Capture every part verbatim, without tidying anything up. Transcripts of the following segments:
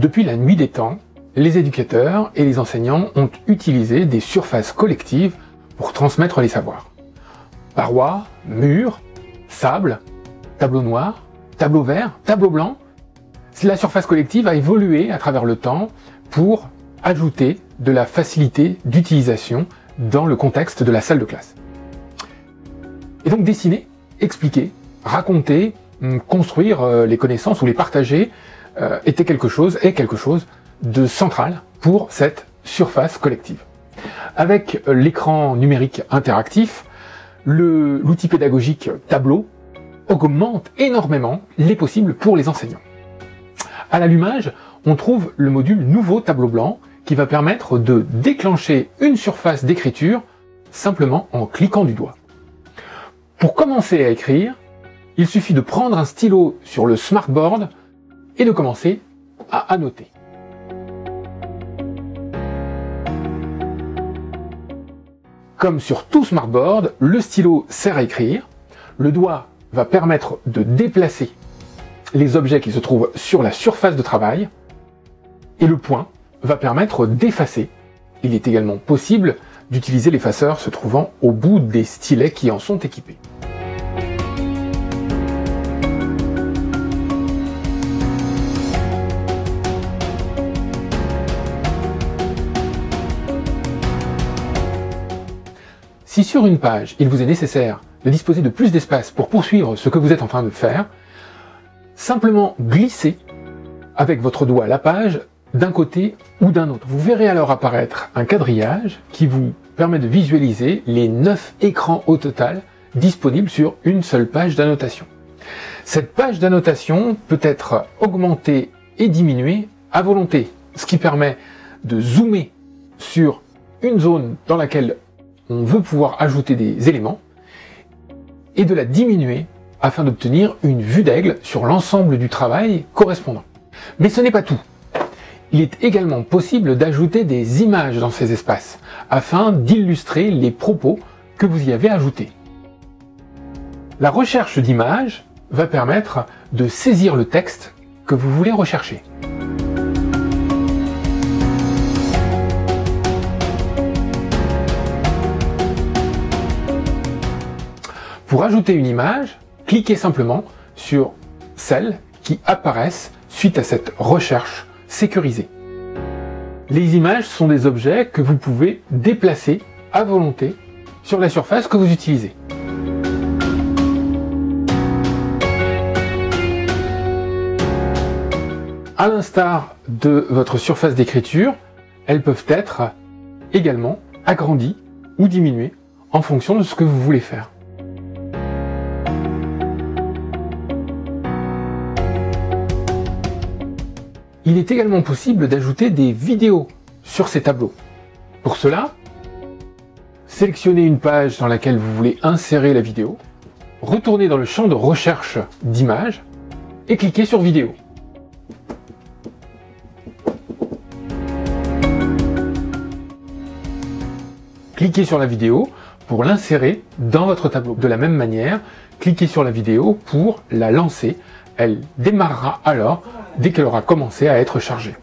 Depuis la nuit des temps, les éducateurs et les enseignants ont utilisé des surfaces collectives pour transmettre les savoirs. Parois, murs, sable, tableau noir, tableau vert, tableau blanc. La surface collective a évolué à travers le temps pour ajouter de la facilité d'utilisation dans le contexte de la salle de classe. Et donc dessiner, expliquer, raconter, construire les connaissances ou les partager euh, était quelque chose, est quelque chose de central pour cette surface collective. Avec l'écran numérique interactif, l'outil pédagogique Tableau augmente énormément les possibles pour les enseignants. À l'allumage, on trouve le module Nouveau Tableau blanc qui va permettre de déclencher une surface d'écriture simplement en cliquant du doigt. Pour commencer à écrire, il suffit de prendre un stylo sur le smartboard et de commencer à annoter. Comme sur tout smartboard, le stylo sert à écrire, le doigt va permettre de déplacer les objets qui se trouvent sur la surface de travail, et le poing va permettre d'effacer. Il est également possible d'utiliser l'effaceur se trouvant au bout des stylets qui en sont équipés. Si sur une page, il vous est nécessaire de disposer de plus d'espace pour poursuivre ce que vous êtes en train de faire, simplement glissez avec votre doigt la page d'un côté ou d'un autre. Vous verrez alors apparaître un quadrillage qui vous permet de visualiser les neuf écrans au total disponibles sur une seule page d'annotation. Cette page d'annotation peut être augmentée et diminuée à volonté, ce qui permet de zoomer sur une zone dans laquelle on veut pouvoir ajouter des éléments et de la diminuer afin d'obtenir une vue d'aigle sur l'ensemble du travail correspondant. Mais ce n'est pas tout. Il est également possible d'ajouter des images dans ces espaces afin d'illustrer les propos que vous y avez ajoutés. La recherche d'images va permettre de saisir le texte que vous voulez rechercher. Pour ajouter une image, cliquez simplement sur celles qui apparaissent suite à cette recherche sécurisée. Les images sont des objets que vous pouvez déplacer à volonté sur la surface que vous utilisez. À l'instar de votre surface d'écriture, elles peuvent être également agrandies ou diminuées en fonction de ce que vous voulez faire. Il est également possible d'ajouter des vidéos sur ces tableaux. Pour cela, sélectionnez une page dans laquelle vous voulez insérer la vidéo, retournez dans le champ de recherche d'images et cliquez sur vidéo. Cliquez sur la vidéo pour l'insérer dans votre tableau. De la même manière, cliquez sur la vidéo pour la lancer. Elle démarrera alors dès qu'elle aura commencé à être chargée.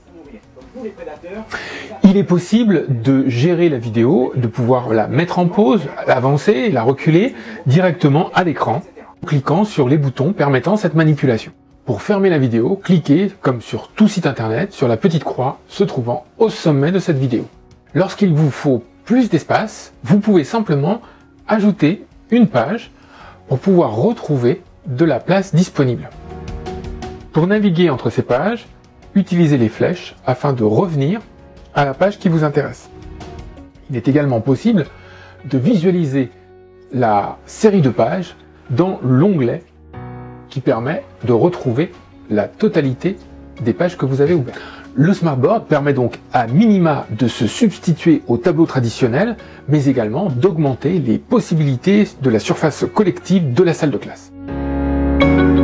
Il est possible de gérer la vidéo, de pouvoir la mettre en pause, l'avancer et la reculer directement à l'écran, en cliquant sur les boutons permettant cette manipulation. Pour fermer la vidéo, cliquez, comme sur tout site internet, sur la petite croix se trouvant au sommet de cette vidéo. Lorsqu'il vous faut plus d'espace, vous pouvez simplement ajouter une page pour pouvoir retrouver de la place disponible. Pour naviguer entre ces pages, utilisez les flèches afin de revenir à la page qui vous intéresse. Il est également possible de visualiser la série de pages dans l'onglet qui permet de retrouver la totalité des pages que vous avez ouvertes. Le smartboard permet donc à minima de se substituer au tableau traditionnel, mais également d'augmenter les possibilités de la surface collective de la salle de classe.